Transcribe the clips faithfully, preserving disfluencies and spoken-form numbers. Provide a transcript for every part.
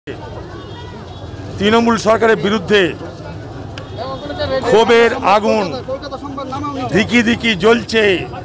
তৃণমূল সরকারের বিরুদ্ধে ক্ষোভের আগুন ধিকি ধিকি জ্বলছে।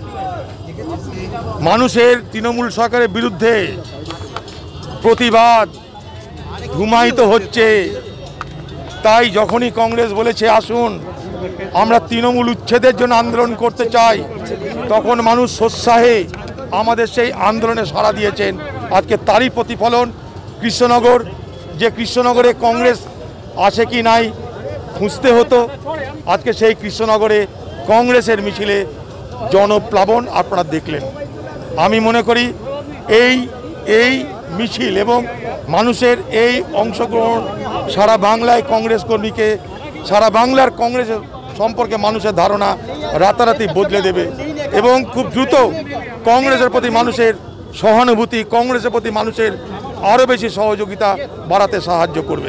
মানুষের তৃণমূল সরকারের বিরুদ্ধে প্রতিবাদ ধুমায়িত হচ্ছে। তাই যখনই কংগ্রেস বলেছে আসুন আমরা তৃণমূল উচ্ছেদের জন্য আন্দোলন করতে চাই, তখন মানুষ সোৎসাহে আমাদের সেই আন্দোলনে সাড়া দিয়েছেন। আজকে তারই প্রতিফলন কৃষ্ণনগর, যে কৃষ্ণনগরে কংগ্রেস আছে কি নাই খুঁজতে হতো, আজকে সেই কৃষ্ণনগরে কংগ্রেসের মিছিলে জনপ্লাবন আপনারা দেখলেন। আমি মনে করি এই এই মিছিল এবং মানুষের এই অংশগ্রহণ সারা বাংলায় কংগ্রেস কর্মীকে, সারা বাংলার কংগ্রেস সম্পর্কে মানুষের ধারণা রাতারাতি বদলে দেবে এবং খুব দ্রুত কংগ্রেসের প্রতি মানুষের সহানুভূতি, কংগ্রেসের প্রতি মানুষের আরও বেশি সহযোগিতা বাড়াতে সাহায্য করবে।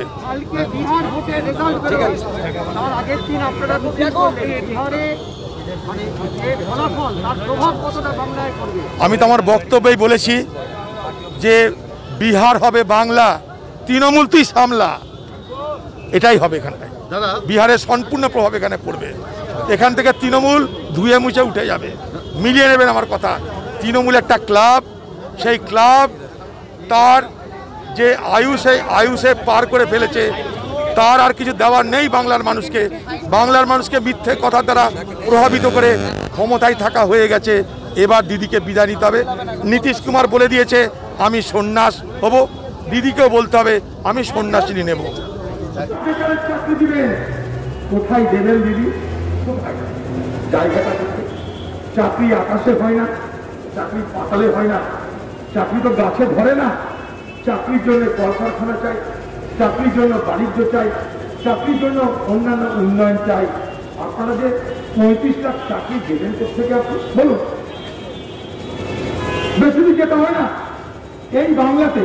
আমি তো আমার বক্তব্যেই বলেছি যে বিহার হবে বাংলা, তৃণমূল তুই সামলা, এটাই হবে এখানটায়। বিহারের সম্পূর্ণ প্রভাব এখানে পড়বে। এখান থেকে তৃণমূল ধুয়ে মুছে উঠে যাবে। মিলিয়ে নেবেন আমার কথা। তৃণমূল একটা ক্লাব, সেই ক্লাব তার যে আয়ু সেই আয়ুষে পার করে ফেলেছে, তার আর কিছু দেওয়ার নেই বাংলার মানুষকে। বাংলার মানুষকে মিথ্যে কথা দ্বারা প্রভাবিত করে ক্ষমতায় থাকা হয়ে গেছে। এবার দিদিকে বিদায় নিতে হবে। নীতিশ কুমার বলে দিয়েছে আমি সন্ন্যাস হব, দিদিকেও বলতে হবে আমি সন্ন্যাসিনী নেব। কোথায় দেবেন দিদি? জায়গাটা চাকরি আকাশে হয় না, চাকরি পাতালে হয় না, চাকরি তো গাছে ধরে না। চাকরির জন্য কলকারখানা চাই, চাকরির জন্য বাণিজ্য চাই, চাকরির জন্য অন্যান্য উন্নয়ন চাই। আপনারা যে পঁয়ত্রিশ লাখ চাকরি দেবেন থেকে আপনি বলুন, বেশি দিন যেতে হয় না। এই বাংলাতে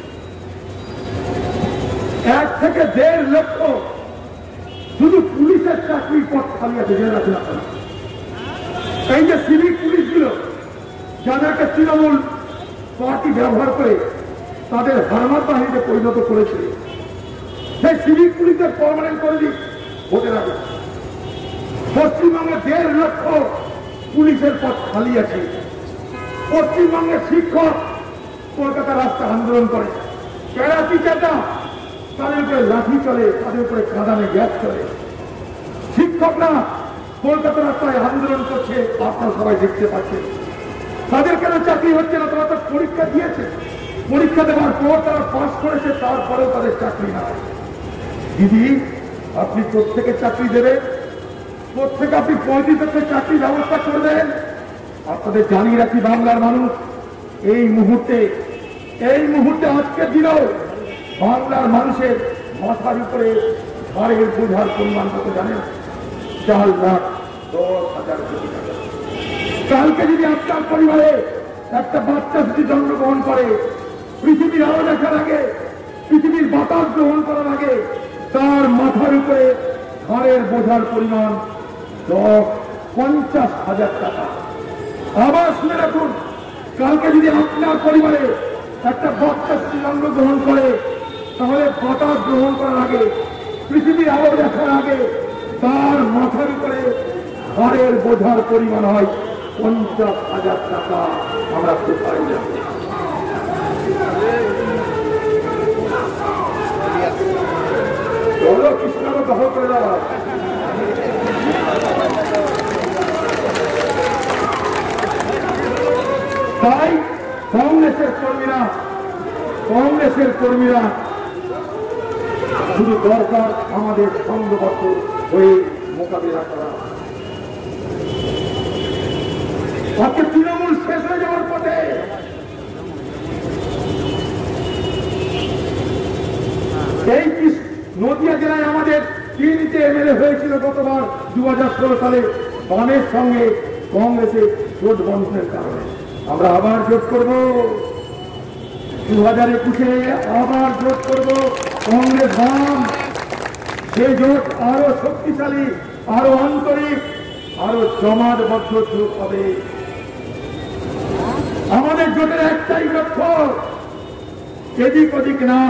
এক থেকে দেড় লক্ষ শুধু পুলিশের চাকরির পথ খালি আছে, জেনে রাখুন আপনারা। এই যে সিভিক পুলিশগুলো যাদেরকে তৃণমূল পার্টি ব্যবহার করে তাদের হারমাত বাহিনীতে পরিণত করেছে, সেই সিভিক পুলিশের পার্মানেন্ট করে দিই ভোটে রাখবে। পশ্চিমবঙ্গে দেড় লক্ষ পুলিশের পদ খালি আছে। পশ্চিমবঙ্গের শিক্ষক কলকাতা রাস্তায় আন্দোলন করে, ক্যারাচি চাটা তাদের উপরে লাঠি চলে, তাদের উপরে কাঁদানে গ্যাস চলে। শিক্ষকরা কলকাতা রাস্তায় আন্দোলন করছে, আপনারা সবাই দেখতে পাচ্ছেন। তাদের কেন চাকরি হচ্ছে না? তারা তো পরীক্ষা দিয়েছে, পরীক্ষা দেওয়ার পর তারা পাস করেছে, তারপরেও তাদের চাকরি না। দিদি আপনি প্রত্যেকে চাকরি দেবেন, প্রত্যেকে আপনি পঁয়ত্রিশ লক্ষের চাকরি ব্যবস্থা করবেন। আপনাদের জানিয়ে রাখি বাংলার মানুষ, এই মুহূর্তে এই মুহূর্তে আজকের দিনেও বাংলার মানুষের মাথার উপরে ঘরের বোঝার পরিমাণ কত জানেন? চার লাখ দশ হাজার কোটি টাকা। কালকে যদি আপনার পরিবারে একটা বাচ্চা যদি জন্মগ্রহণ করে, পৃথিবীর আলো দেখার আগে, পৃথিবীর বাতাস গ্রহণ করার আগে তার মাথার উপরে ঘরের বোঝার পরিমাণ দশ পঞ্চাশ হাজার টাকা। আবার শুনে রাখুন, কালকে যদি আপনার পরিবারে একটা বাচ্চা জন্মগ্রহণ করে, তাহলে বাতাস গ্রহণ করার আগে, পৃথিবীর আলো দেখার আগে তার মাথার উপরে ঘরের বোঝার পরিমাণ হয় পঞ্চাশ হাজার টাকা। আমরা কোথায় যাব? চলো কৃষ্ণ দখল করে দেওয়া। তাই কংগ্রেসের কর্মীরা কংগ্রেসের কর্মীরা শুধু দরকার আমাদের সংঘবদ্ধ হয়ে মোকাবিলা করা। আজকে তৃণমূল শেষ হয়ে যাওয়ার পথে। এই নদিয়া জেলায় আমাদের তিনটে এমএলএ হয়েছিল গতবার দু হাজার ষোলো সালে বামের সঙ্গে কংগ্রেসের জোট বন্ধনের কারণে। আমরা আবার জোট করব, দু হাজার একুশে আবার জোট করব কংগ্রেস বাম। যে জোট আরো শক্তিশালী, আরো আন্তরিক, আরো জমাটবদ্ধ জোট হবে। আমাদের জোটের একটাই লক্ষ্য, এদিক ওদিক না,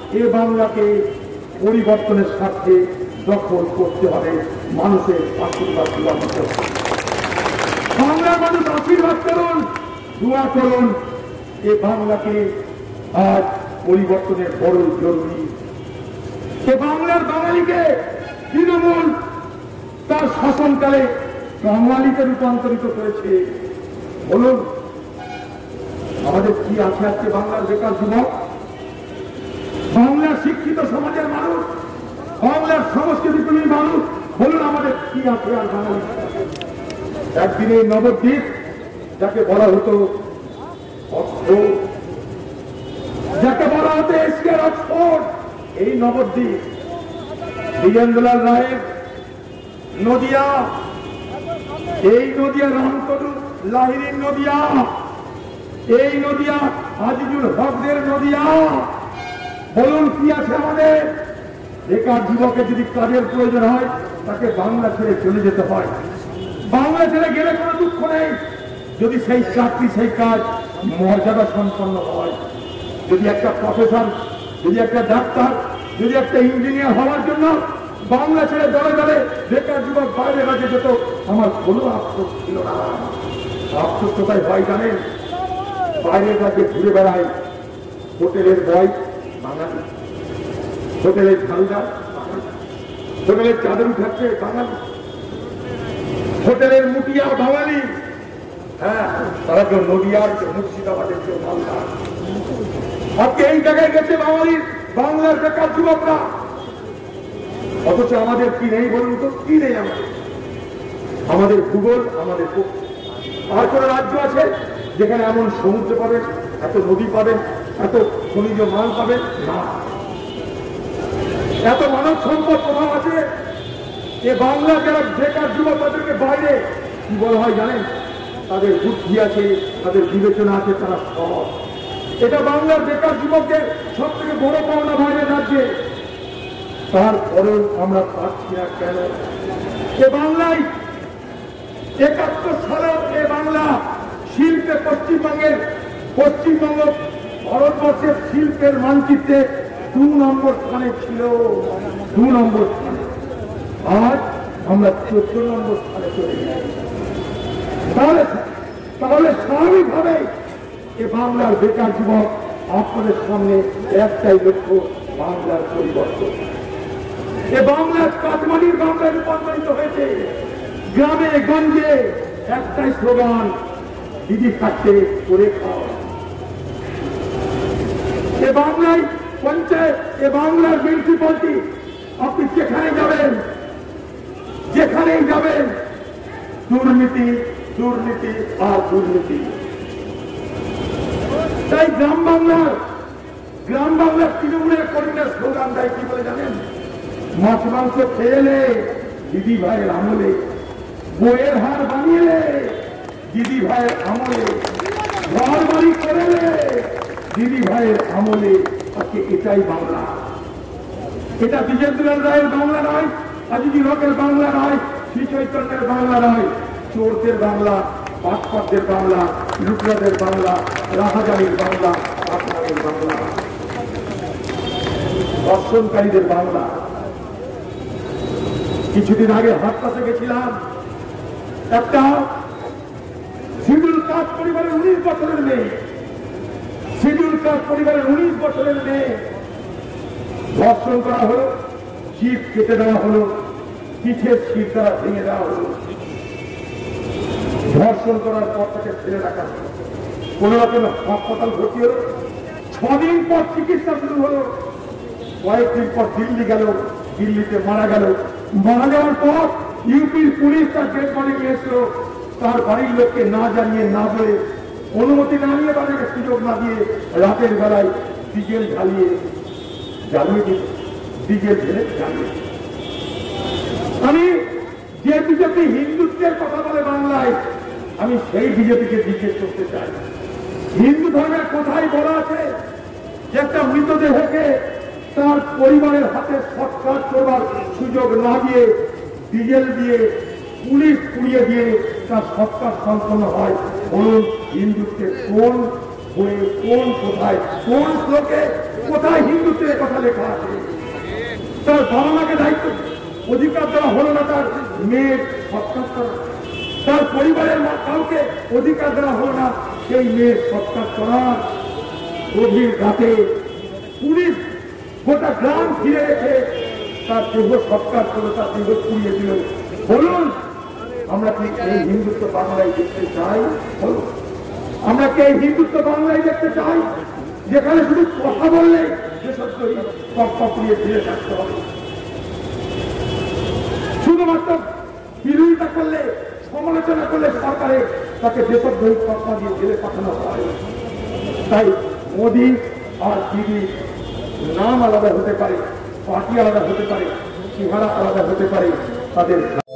এ বাংলাকে পরিবর্তনের স্বার্থে দখল করতে হবে, মানুষের আশীর্বাদ দোয়া দিতে হবে। বাংলার মানুষ আশীর্বাদ করুন, দোয়া করুন। এ বাংলাকে আজ পরিবর্তনের বড় জরুরি। এ বাংলার বাঙালিকে তৃণমূল তার শাসনকালে বাঙালিতে রূপান্তরিত করেছে। বলুন আমাদের কি আছে আজকে? বাংলার বেকার যুবক, বাংলার শিক্ষিত সমাজের মানুষ, বাংলার সংস্কৃতিপ্রেমী মানুষ, বলুন আমাদের কি আছে আর বাঙালি? একদিনে নবদ্বীপ, যাকে বলা হতো অক্সফোর্ড, যাকে বলা হতো এশিয়ার অক্সফোর্ড, এই নবদ্বীপ বিজেন্দ্রলাল রায়ের নদিয়া, এই নদিয়া রামতনু লাহিড়ীর নদিয়া, এই নদিয়া আজিজুল হকদের নদিয়া। বলুন কি আছে আমাদের? বেকার যুবকের যদি কাজের প্রয়োজন হয় তাকে বাংলা ছেড়ে চলে যেতে হয়। বাংলা ছেড়ে গেলে কোনো দুঃখ নেই, যদি সেই চাকরি সেই কাজ মর্যাদা সম্পন্ন হয়। যদি একটা প্রফেসর, যদি একটা ডাক্তার, যদি একটা ইঞ্জিনিয়ার হওয়ার জন্য বাংলা ছেড়ে দলে দলে বেকার যুবক বাইরে রাজ্যে যেত, আমার কোনো আফসোস ছিল না। আফসোস কোথায় হয় জানেন? বাইরের রাজ্যে ঘুরে বেড়ায় হোটেলের বয় বাঙালি, হোটেলের ঝালদার বাঙালি, হোটেলের চাদর উঠাচ্ছে বাঙালি, হোটেলের মুটিয়া বাঙালি। হ্যাঁ, তারা কেউ নদিয়ার, কেউ মুর্শিদাবাদের, কেউ মালদার। আজকে এই জায়গায় গেছে বাঙালির বাংলার বেকার যুবকরা। অথচ আমাদের কি নেই বলুন তো? কি নেই আমাদের? আমাদের ভূগোল আমাদের পক্ষে। আর কোন রাজ্য আছে যেখানে এমন সমুদ্র পাবেন, এত নদী পাবেন, এত খনিজ মাল পাবেন? না। এত মানব সম্পদ প্রভাব আছে। এ বাংলা যারা বেকার যুবক, তাদেরকে বাইরে কি বলা হয় জানেন? তাদের বুদ্ধি আছে, তাদের বিবেচনা আছে, তারা সহজ। এটা বাংলার বেকার যুবকদের সব থেকে বড় পাওনা বাইরের রাজ্যে। তারপরেও আমরা পাচ্ছি না কেন? এ বাংলায় একাত্তর সালে এ বাংলা শিল্পে পশ্চিমবঙ্গের পশ্চিমবঙ্গ ভারতবর্ষের শিল্পের মানচিত্রে দু নম্বর স্থানে ছিল, দু নম্বর স্থানে। আজ আমরা চোদ্দ নম্বর স্থানে চলে যাই। তাহলে তাহলে স্বাভাবিকভাবে এ বাংলার বেকার যুবক আপনাদের সামনে একটাই লক্ষ্য, বাংলার পরিবর্তন। এ বাংলার কাঠমাটির বাংলায় রূপান্তরিত হয়েছে। গ্রামে গঞ্জে একটাই স্লোগান, দিদি খাচ্ছে করে খাও। এ বাংলায় পঞ্চায়েত, এ বাংলার মিউনিসিপালিটি, আপনি যেখানে যাবেন, যেখানেই যাবেন দুর্নীতি, দুর্নীতি আর দুর্নীতি। তাই গ্রাম বাংলার গ্রাম বাংলার তৃণমূলের কর্মীরা স্লোগান দেয় কি বলে জানেন? মাছ মাংস খেয়েলে দিদি ভাইয়ের আমলে, বইয়ের হার বানিয়ে দিদি ভাইয়ের আমলে, ঘর বাড়ি করেলে দিদি ভাইয়ের আমলে। আজকে এটাই বাংলা। এটা বিজেন্দ্রলাল রায়ের বাংলা নয়, আজিজুল হকের বাংলা নয়, শ্রী চৈতন্যের বাংলা নয়। চোরদের বাংলা, বাটপারদের বাংলা, লুটরাদের বাংলা, রাহাজানির বাংলা, আপনাদের বাংলা, দর্শনকারীদের বাংলা। কিছুদিন আগে হাটপাতে গেছিলাম, একটা শিডিউল কাস্ট পরিবারের উনিশ বছরের মেয়ে, শিডিউল কাস্ট পরিবারের উনিশ বছরের মেয়ে ধর্ষণ করা হলো, জিভ কেটে দেওয়া হলো, পিঠের শির দ্বারা ভেঙে দেওয়া হলো। ধর্ষণ করার পর তাকে ফেলে রাখা হলো, কোন রকম হাসপাতাল ভর্তি হলো। ছদিন পর চিকিৎসা শুরু হলো, কয়েকদিন পর দিল্লি গেল, দিল্লিতে মারা গেল। মারা যাওয়ার পর ইউপির পুলিশ তার ডেড বডি নিয়ে এসলো। তার বাড়ির লোককে না জানিয়ে, না বলে, অনুমতি না নিয়ে, তাদেরকে সুযোগ না দিয়ে রাতের বেলায় ডিজেল জ্বালিয়ে জ্বালিয়ে দিল, ডিজেল ঢেলে জ্বালিয়ে। আমি যে বিজেপি হিন্দুত্বের কথা বলে বাংলায়, আমি সেই বিজেপিকে জিজ্ঞেস করতে চাই, হিন্দু ধর্মের কোথায় বলা আছে যে একটা মৃতদেহকে তার পরিবারের হাতে সৎকার করবার সুযোগ না দিয়ে ডিজেল দিয়ে, পুলিশ পুড়িয়ে দিয়ে তার সৎকার সম্পন্ন হয়? বলুন হিন্দুত্বের কোন বইয়ে, কোন কোথায়, কোন শ্লোকে কোথায় হিন্দুত্বের কথা লেখা আছে? তার বাবা মাকে দায়িত্ব অধিকার দেওয়া হলো না তার মেয়ের সৎকার করা, তার পরিবারের মা কাউকে অধিকার দেওয়া হলো না সেই মেয়ের সৎকার করার। গভীর রাতে পুলিশ গোটা গ্রাম ঘিরে রেখে তার দেহ সৎকার করে তার দেহ পুড়িয়ে দিল। বলুন, আমরা কি এই হিন্দুত্ব বাংলায় দেখতে চাই? বলুন, আমরা কি এই হিন্দুত্ব বাংলায় দেখতে চাই যেখানে শুধু কথা বললে দেশদ্রোহী পক্ষ পুড়িয়ে ফিরে থাকতে হবে, শুধুমাত্র বিরোধিতা করলে সমালোচনা করলে সরকারে তাকে দেশদ্রোহী পক্ষ দিয়ে জেলে পাঠানো হয়? তাই মোদী আর দিদি নাম আলাদা হতে পারে, পার্টি আলাদা হতে পারে, চেহারা আলাদা হতে পারে, তাদের